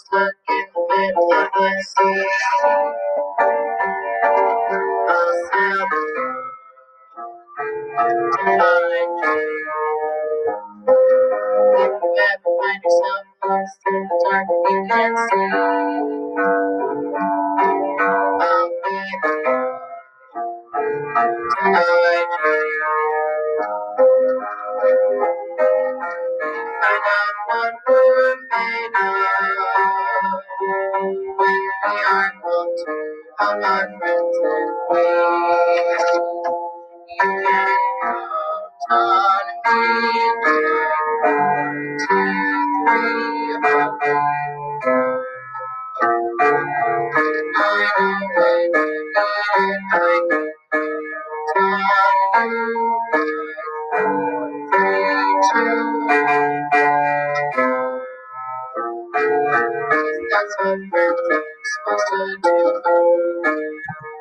stuck in the middle of the sea. If you ever find yourself lost in the dark and you can't see, I'll be there to guide you. Find out what we're made of when we are called to our unrepentant ways. You can count on me like 1, 2, 3, I know when you need it, I can count on you like 3, 2. That's what we're supposed to do.